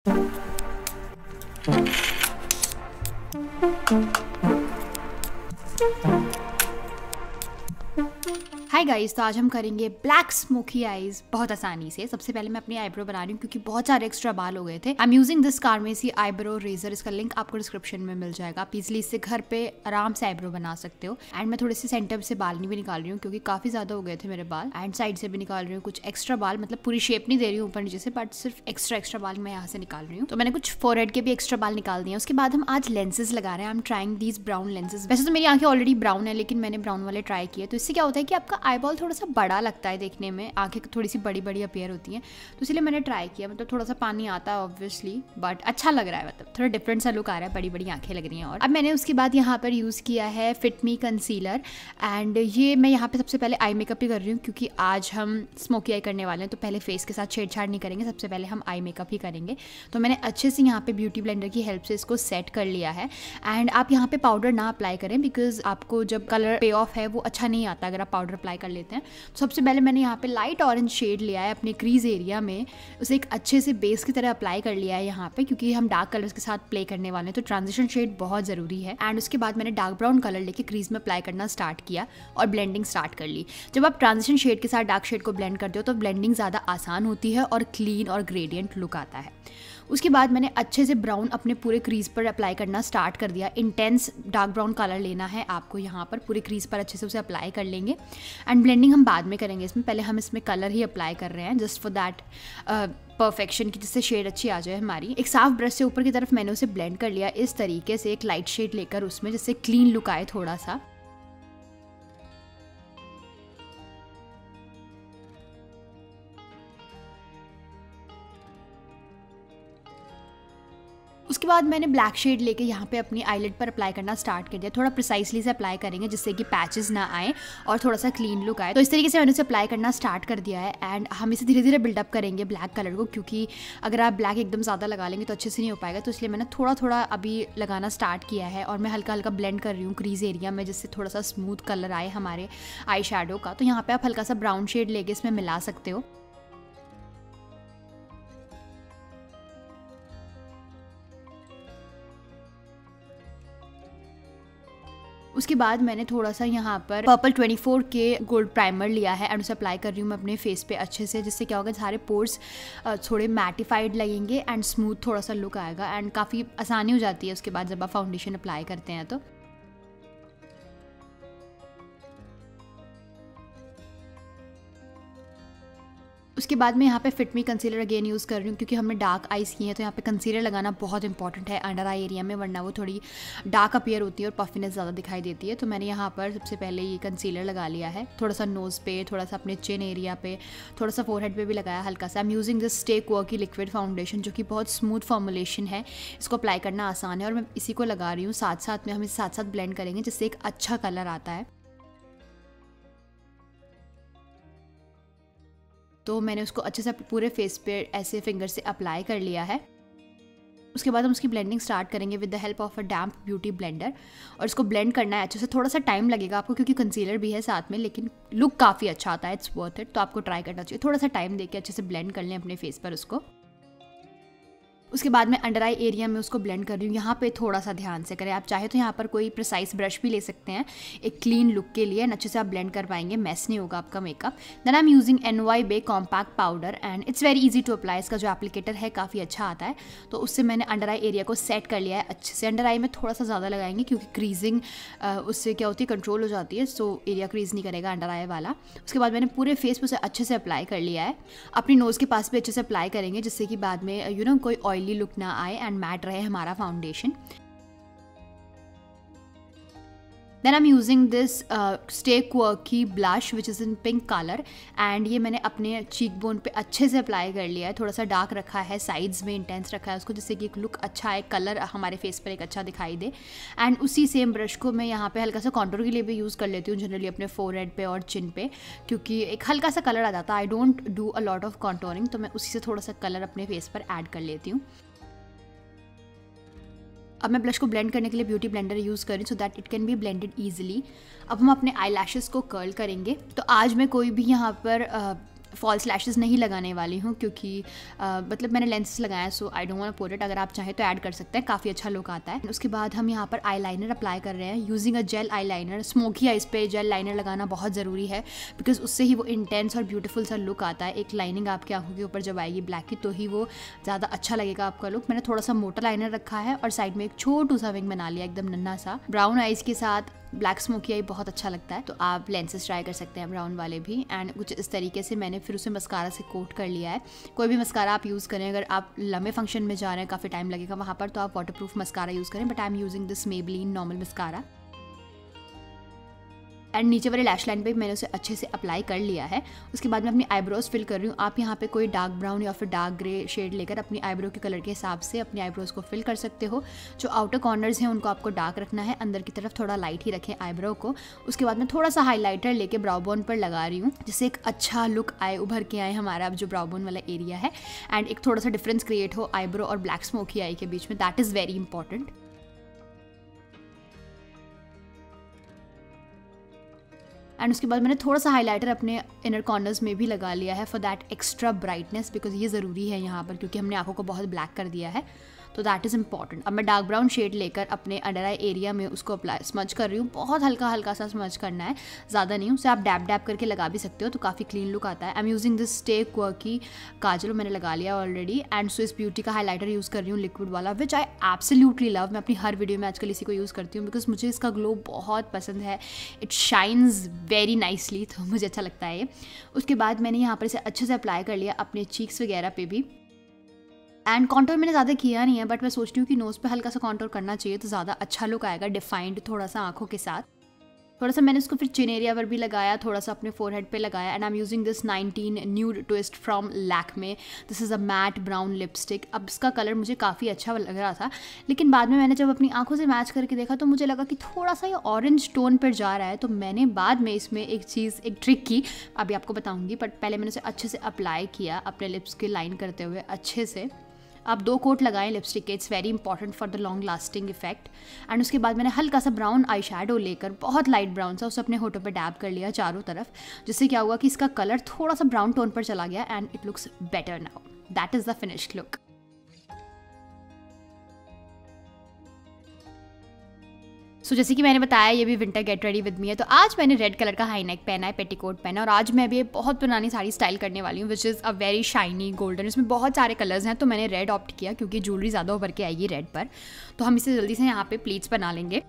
Hi guys, तो आज हम करेंगे ब्लैक स्मोकी आईज बहुत आसानी से। सबसे पहले मैं अपनी आईब्रो बना रही हूँ क्योंकि बहुत सारे एक्स्ट्रा बाल हो गए थे। I am using this Carmesi eyebrow razor, इसका लिंक आपको डिस्क्रिप्शन में मिल जाएगा। आप इजीली इससे घर पे आराम से आईब्रो बना सकते हो। एंड मैं थोड़े से सेंटर से बाल नहीं भी निकाल रही हूँ क्योंकि काफी ज्यादा हो गए थे मेरे बाल। एंड साइड से भी निकाल रही हूँ कुछ एक्स्ट्रा बाल, मतलब पूरी शेप नहीं दे रही हूँ ऊपर नीचे से, बट सिर्फ एक्स्ट्रा बाल मैं यहाँ से निकाल रही हूँ। तो मैंने कुछ फोरहेड के भी एक्स्ट्रा बाल निकाल दिए। उसके बाद हम आज लेंसेज लगा रहे हैं। I am trying these brown lenses. वैसे तो मेरी आंखें ऑलरेडी ब्राउन है, लेकिन मैंने ब्राउन वाले ट्राई किए। तो इससे क्या होता है कि आपका आई बॉल थोड़ा सा बड़ा लगता है देखने में, आंखें थोड़ी सी बड़ी बड़ी अपीयर होती हैं। तो इसलिए मैंने ट्राई किया। मतलब थोड़ा सा पानी आता है ऑब्वियसली, बट अच्छा लग रहा है, मतलब थोड़ा डिफरेंट सा लुक आ रहा है, बड़ी बड़ी आंखें लग रही हैं। और अब मैंने उसके बाद यहाँ पर यूज़ किया है फिट मी कंसीलर। एंड ये मैं यहाँ पे सबसे पहले आई मेकअप ही कर रही हूँ क्योंकि आज हम स्मोकी आई करने वाले हैं। तो पहले फेस के साथ छेड़छाड़ नहीं करेंगे, सबसे पहले हम आई मेकअप ही करेंगे। तो मैंने अच्छे से यहाँ पे ब्यूटी ब्लेंडर की हेल्प से इसको सेट कर लिया है। एंड आप यहाँ पे पाउडर ना अप्लाई करें बिकॉज आपको जब कलर पे ऑफ है वो अच्छा नहीं आता अगर आप पाउडर अप्लाई कर लेते हैं। तो सबसे पहले मैंने यहाँ पे लाइट ऑरेंज शेड लिया है अपने क्रीज एरिया में, उसे एक अच्छे से बेस की तरह अप्लाई कर लिया है यहाँ पे, क्योंकि हम डार्क कलर्स के साथ प्ले करने वाले हैं। तो ट्रांजिशन शेड बहुत ज़रूरी है। एंड उसके बाद मैंने डार्क ब्राउन कलर लेके क्रीज में अप्लाई करना स्टार्ट किया और ब्लेंडिंग स्टार्ट कर ली। जब आप ट्रांजिशन शेड के साथ डार्क शेड को ब्लेंड करते हो तो ब्लेंडिंग ज़्यादा आसान होती है और क्लीन और ग्रेडियंट लुक आता है। उसके बाद मैंने अच्छे से ब्राउन अपने पूरे क्रीज पर अप्लाई करना स्टार्ट कर दिया। इंटेंस डार्क ब्राउन कलर लेना है आपको, यहाँ पर पूरे क्रीज पर अच्छे से उसे अप्लाई कर लेंगे। एंड ब्लेंडिंग हम बाद में करेंगे इसमें, पहले हम इसमें कलर ही अप्लाई कर रहे हैं जस्ट फॉर दैट परफेक्शन की, जिससे शेड अच्छी आ जाए हमारी। एक साफ ब्रश से ऊपर की तरफ मैंने उसे ब्लेंड कर लिया इस तरीके से, एक लाइट शेड लेकर उसमें, जिससे क्लीन लुक आए थोड़ा सा। उसके बाद मैंने ब्लैक शेड लेके यहाँ पे अपनी आईलिड पर अप्लाई करना स्टार्ट कर दिया। थोड़ा प्रिसाइसली से अप्लाई करेंगे जिससे कि पैचेस ना आए और थोड़ा सा क्लीन लुक आए। तो इस तरीके से मैंने इसे अप्लाई करना स्टार्ट कर दिया है। एंड हम इसे धीरे धीरे बिल्डअप करेंगे ब्लैक कलर को, क्योंकि अगर आप ब्लैक एकदम ज़्यादा लगा लेंगे तो अच्छे से नहीं हो पाएगा। तो इसलिए मैंने थोड़ा थोड़ा अभी लगाना स्टार्ट किया है और मैं हल्का हल्का ब्लेंड कर रही हूँ क्रीज एरिया में, जिससे थोड़ा सा स्मूथ कलर आए हमारे आई शेडो का। तो यहाँ पर आप हल्का सा ब्राउन शेड लेके इसमें मिला सकते हो। उसके बाद मैंने थोड़ा सा यहाँ पर पर्पल 24 के गोल्ड प्राइमर लिया है एंड उसे अप्लाई कर रही हूँ मैं अपने फेस पे अच्छे से, जिससे क्या होगा सारे पोर्स थोड़े मैटिफाइड लगेंगे एंड स्मूथ थोड़ा सा लुक आएगा। एंड काफ़ी आसानी हो जाती है उसके बाद जब आप फाउंडेशन अप्लाई करते हैं। तो उसके बाद मैं यहाँ पे fit me concealer again use कर रही हूँ क्योंकि हमने डार्क आइज़ की हैं। तो यहाँ पे कंसीलर लगाना बहुत इंपॉर्टेंट है अंडर आई एरिया में, वरना वो थोड़ी डार्क अपीयर होती है और पफिनेस ज़्यादा दिखाई देती है। तो मैंने यहाँ पर सबसे पहले ये कंसीलर लगा लिया है, थोड़ा सा नोज़ पे, थोड़ा सा अपने चिन एरिया पे, थोड़ा सा फोरहेड पे भी लगाया हल्का सा। I am using this stay quirky liquid foundation जो कि बहुत स्मूथ फॉर्मुलेशन है, इसको अप्लाई करना आसान है और मैं इसी को लगा रही हूँ। साथ साथ में हम इसे साथ साथ ब्लेंड करेंगे जिससे एक अच्छा कलर आता है। तो मैंने उसको अच्छे से पूरे फेस पे ऐसे फिंगर से अप्लाई कर लिया है। उसके बाद हम उसकी ब्लेंडिंग स्टार्ट करेंगे with the help of a damp beauty blender. और इसको ब्लेंड करना है अच्छे से, थोड़ा सा टाइम लगेगा आपको क्योंकि कंसीलर भी है साथ में, लेकिन लुक काफ़ी अच्छा आता है, इट्स वर्थ इट। तो आपको ट्राई करना चाहिए, थोड़ा सा टाइम देके अच्छे से ब्लेंड कर लें अपने फेस पर उसको। उसके बाद मैं अंडर आई एरिया में उसको ब्लेंड कर रही हूँ। यहाँ पे थोड़ा सा ध्यान से करें, आप चाहे तो यहाँ पर कोई प्रिसाइज ब्रश भी ले सकते हैं एक क्लीन लुक के लिए, अच्छे से आप ब्लेंड कर पाएंगे, मैस नहीं होगा आपका makeup. Then I am using NY Bae compact powder and it's very easy to apply. इसका जो एप्लीकेटर है काफ़ी अच्छा आता है। तो उससे मैंने अंडर आई एरिया को सेट कर लिया है अच्छे से। अंडर आई में थोड़ा सा ज़्यादा लगाएंगे क्योंकि क्रीजिंग उससे क्या होती है, कंट्रोल हो जाती है, सो एरिया क्रीज नहीं करेगा अंडर आई वाला। उसके बाद मैंने पूरे फेस पे उसे अच्छे से अप्लाई कर लिया है। अपनी नोज़ के पास भी अच्छे से अप्लाई करेंगे जिससे कि बाद में कोई ऑयली लुक ना आए एंड मैट रहे हमारा foundation. Then I am using this stay quirky blush which is in pink colour and ये मैंने अपने चीक बोन पे अच्छे से अप्लाई कर लिया है। थोड़ा सा डार्क रखा है, साइड्स में इंटेंस रखा है उसको, जिससे कि एक लुक अच्छा है, कलर हमारे फेस पर एक अच्छा दिखाई दे। एंड उसी सेम ब्रश को मैं यहाँ पे हल्का सा कॉन्टूर के लिए भी यूज़ कर लेती हूँ जनरली अपने फोरहेड पे और चिन पे, क्योंकि एक हल्का सा कलर आ जाता है। I don't do a lot of contouring, तो मैं उसी से थोड़ा सा कलर अपने फेस पर ऐड कर लेती हूँ। अब मैं ब्लश को ब्लेंड करने के लिए ब्यूटी ब्लेंडर यूज़ करी so that it can be blended easily. अब हम अपने आई लैशेज़ को कर्ल करेंगे। तो आज मैं कोई भी यहाँ पर फॉल्स लैशेस नहीं लगाने वाली हूँ क्योंकि मतलब मैंने लेंसेज लगाया, so I don't want to put it. अगर आप चाहें तो ऐड कर सकते हैं, काफ़ी अच्छा लुक आता है। उसके बाद हम यहाँ पर आई लाइनर अप्लाई कर रहे हैं using a gel eyeliner. Smoky eyes पे जेल लाइनर लगाना बहुत ज़रूरी है बिकॉज उससे ही वो इंटेंस और ब्यूटीफुल सा लुक आता है। एक लाइनिंग आपकी आंखों के ऊपर जब आएगी ब्लैक की तो ही वो ज़्यादा अच्छा लगेगा आपका लुक। मैंने थोड़ा सा मोटा लाइनर रखा है और साइड में एक छोटू सा विंग बना लिया, एकदम नन्हा सा। ब्राउन आइज के साथ ब्लैक स्मोकी आई बहुत अच्छा लगता है, तो आप लेंसेज ट्राई कर सकते हैं ब्राउन वाले भी। एंड कुछ इस तरीके से मैंने फिर उसे मस्कारा से कोट कर लिया है। कोई भी मस्कारा आप यूज़ करें, अगर आप लंबे फंक्शन में जा रहे हैं, काफ़ी टाइम लगेगा वहाँ पर, तो आप वाटरप्रूफ मस्कारा यूज़ करें, but I am using this Maybelline normal mascara. And नीचे वाले लैश लाइन पे मैंने उसे अच्छे से अप्लाई कर लिया है। उसके बाद मैं अपनी आईब्रोज फिल कर रही हूँ। आप यहाँ पे कोई डार्क ब्राउन या फिर डार्क ग्रे शेड लेकर अपनी आईब्रो के कलर के हिसाब से अपनी आईब्रोज को फिल कर सकते हो। जो आउटर कॉर्नर्स हैं उनको आपको डार्क रखना है, अंदर की तरफ थोड़ा लाइट ही रखें आईब्रो को। उसके बाद मैं थोड़ा सा हाईलाइटर लेके ब्राउ बोन पर लगा रही हूँ, जिससे एक अच्छा लुक आए, उभर के आए हमारा अब जो ब्राउ बोन वाला एरिया है। एंड एक थोड़ा सा डिफरेंस क्रिएट हो आईब्रो और ब्लैक स्मोकी आई के बीच में, that is very important. And उसके बाद मैंने थोड़ा सा हाइलाइटर अपने इनर कॉर्नर्स में भी लगा लिया है for that extra brightness, because ये ज़रूरी है यहाँ पर क्योंकि हमने आंखों को बहुत ब्लैक कर दिया है, तो दैट इज़ इंपॉर्टेंट। अब मैं डार्क ब्राउन शेड लेकर अपने अंडर आई एरिया में उसको अप्लाई स्मज कर रही हूँ। बहुत हल्का हल्का सा स्मज करना है, ज़्यादा नहीं। उसे आप डैब डैब करके लगा भी सकते हो तो काफ़ी क्लीन लुक आता है। I am using this stay quirky kajal, मैंने लगा लिया ऑलरेडी। एंड स्विस ब्यूटी का हाईलाइटर यूज़ कर रही हूँ लिक्विड वाला, विच आई एब्सोल्युटली लव। मैं अपनी हर वीडियो में आजकल इसी को यूज़ करती हूँ बिकॉज मुझे इसका ग्लो बहुत पसंद है। इट शाइन्स वेरी नाइसली, तो मुझे अच्छा लगता है ये। उसके बाद मैंने यहाँ पर इसे अच्छे से अप्लाई कर लिया अपने चीक्स वगैरह पे भी। एंड कॉन्टोर मैंने ज़्यादा किया नहीं है, बट मैं सोचती हूँ कि नोज़ पे हल्का सा कॉन्टोर करना चाहिए तो ज़्यादा अच्छा लुक आएगा, डिफाइंड थोड़ा सा आंखों के साथ। थोड़ा सा मैंने इसको फिर चिन एरिया पर भी लगाया, थोड़ा सा अपने फोरहेड पे लगाया। And I am using this 19 nude twist from Lakme. This is a matte brown lipstick. अब इसका कलर मुझे काफ़ी अच्छा लग रहा था, लेकिन बाद में मैंने जब अपनी आंखों से मैच करके देखा तो मुझे लगा कि थोड़ा सा ये ऑरेंज टोन पर जा रहा है। तो मैंने बाद में इसमें एक ट्रिक की, अभी आपको बताऊँगी, बट पहले मैंने उसे अच्छे से अप्लाई किया अपने लिप्स की लाइन करते हुए अच्छे से। आप 2 कोट लगाएं लिपस्टिक के, it's very important for the long lasting effect. And उसके बाद मैंने हल्का सा ब्राउन आई शेडो लेकर, बहुत लाइट ब्राउन सा, उसे अपने होठों पे डैब कर लिया चारों तरफ, जिससे क्या हुआ कि इसका कलर थोड़ा सा ब्राउन टोन पर चला गया and it looks better now. That is the finished look. So जैसे कि मैंने बताया ये भी winter get ready with me है। तो आज मैंने रेड कलर का हाई नेक पहना है, पेटीकोट पहना है, और आज मैं भी बहुत पुरानी साड़ी स्टाइल करने वाली हूँ which is a very shiny golden. इसमें बहुत सारे कलर्स हैं तो मैंने रेड ऑप्ट किया क्योंकि ज्वेलरी ज़्यादा उभर के आएगी रेड पर। तो हम इसे जल्दी से यहाँ पे प्लीट्स बना लेंगे।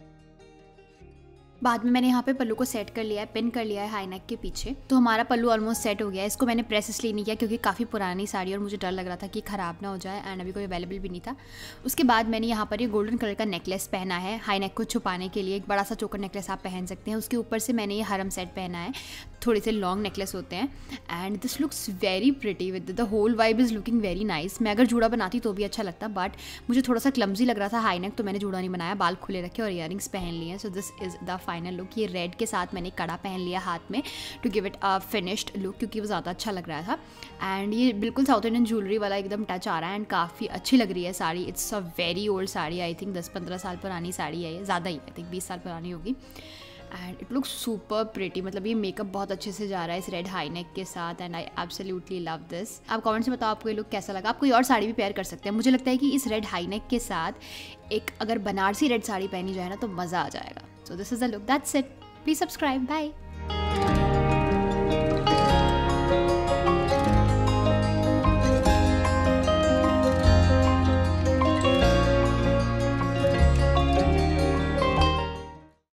बाद में मैंने यहाँ पे पल्लू को सेट कर लिया है, पिन कर लिया है हाई नेक के पीछे। तो हमारा पल्लू ऑलमोस्ट सेट हो गया है। इसको मैंने प्रेस इसलिए नहीं किया क्योंकि काफ़ी पुरानी साड़ी और मुझे डर लग रहा था कि ख़राब ना हो जाए, एंड अभी कोई अवेलेबल भी नहीं था। उसके बाद मैंने यहाँ पर ये गोल्डन कलर का नेकलेस पहना है हाई नेक को छुपाने के लिए। एक बड़ा सा चोकर नेकलेस आप पहन सकते हैं। उसके ऊपर से मैंने ये हरम सेट पहना है, थोड़े से लॉन्ग नेकलेस होते हैं। And this looks very pretty with the whole vibe is looking very nice. मैं अगर जूड़ा बनाती तो भी अच्छा लगता, बट मुझे थोड़ा सा क्लमजी लग रहा था हाई नेक, तो मैंने जूड़ा नहीं बनाया, बाल खुले रखे और ईयरिंग्स पहन लिए। So this is the final look. ये रेड के साथ मैंने कड़ा पहन लिया हाथ में to give it a finished look क्योंकि वो ज़्यादा अच्छा लग रहा था। एंड ये बिल्कुल साउथ इंडियन ज्वेलरी वाला एकदम टच आ रहा है एंड काफ़ी अच्छी लग रही है sari. It's a very old sari, I think 10-15 साल पुरानी साड़ी है ये, ज़्यादा ही, आई थिंक 20 साल पुरानी होगी। And it looks super pretty. मतलब ये मेकअप बहुत अच्छे से जा रहा है इस रेड हाई नेक के साथ and I absolutely love this. आप कमेंट्स में बताओ आपको ये लुक कैसा लगा। आप कोई और साड़ी भी पेयर कर सकते हैं। मुझे लगता है कि इस रेड हाई नेक के साथ एक अगर बनारसी रेड साड़ी पहनी जाए ना तो मज़ा आ जाएगा। So this is the look, that's it. Please subscribe, bye.